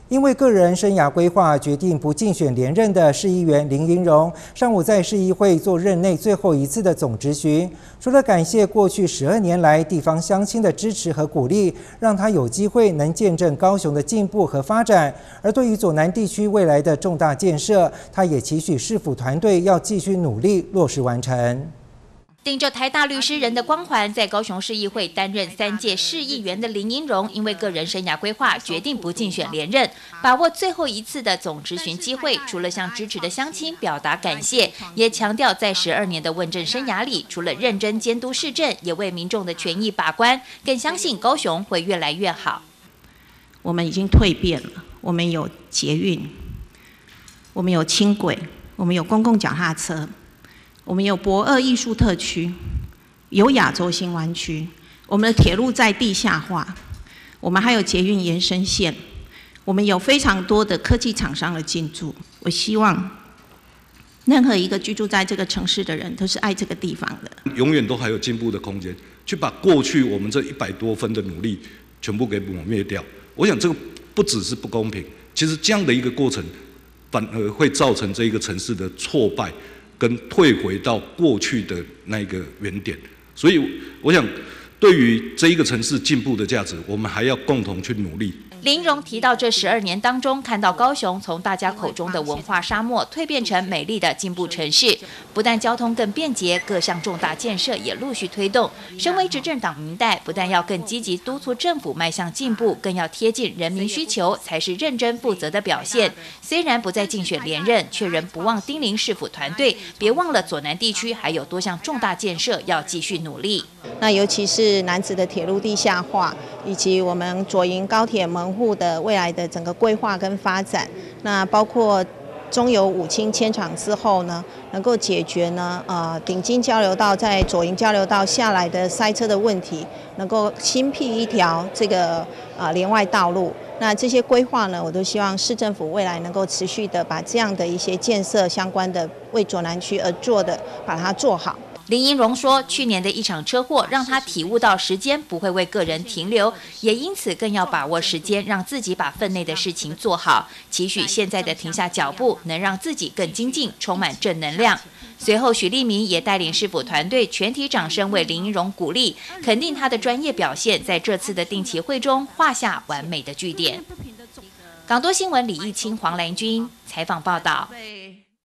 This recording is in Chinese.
因为个人生涯规划，决定不竞选连任的市议员林盈荣，上午在市议会做任内最后一次的总质询。除了感谢过去12年来地方乡亲的支持和鼓励，让他有机会能见证高雄的进步和发展。而对于左南地区未来的重大建设，他也期许市府团队要继续努力落实完成。 顶着台大律师人的光环，在高雄市议会担任3届市议员的林盈荣，因为个人生涯规划，决定不竞选连任，把握最后一次的总质询机会，除了向支持的乡亲表达感谢，也强调在12年的问政生涯里，除了认真监督市政，也为民众的权益把关，更相信高雄会越来越好。 我们已经蜕变了，我们有捷运，我们有轻轨，我们有公共脚踏车。我们有博二艺术特区，有亚洲新湾区，我们的铁路在地下化，我们还有捷运延伸线，我们有非常多的科技厂商的进驻。我希望任何一个居住在这个城市的人都是爱这个地方的， 永远都还有进步的空间，去把过去我们这100多分的努力全部给抹灭掉。我想这个不只是不公平，其实这样的一个过程反而会造成这一个城市的挫败。跟退回到过去的那个原点，所以我想，对于这一个城市进步的价值，我们还要共同去努力。 林荣提到，这12年当中，看到高雄从大家口中的文化沙漠蜕变成美丽的进步城市，不但交通更便捷，各项重大建设也陆续推动。身为执政党民代，不但要更积极督促政府迈向进步，更要贴近人民需求，才是认真负责的表现。虽然不再竞选连任，却仍不忘叮咛市府团队，别忘了左南地区还有多项重大建设要继续努力。 那尤其是南子的铁路地下化，以及我们左营高铁门户的未来的整个规划跟发展，那包括中油五轻迁厂之后呢，能够解决呢顶金交流道在左营交流道下来的塞车的问题，能够新辟一条这个连外道路。那这些规划呢，我都希望市政府未来能够持续的把这样的一些建设相关的为左南区而做的，把它做好。 林盈荣说，去年的一场车祸让他体悟到时间不会为个人停留，也因此更要把握时间，让自己把分内的事情做好。期许现在的停下脚步，能让自己更精进，充满正能量。随后，许立明也带领市府团队全体掌声为林盈荣鼓励，肯定他的专业表现，在这次的定期会中画下完美的句点。港都新闻李义清、黄兰君采访报道。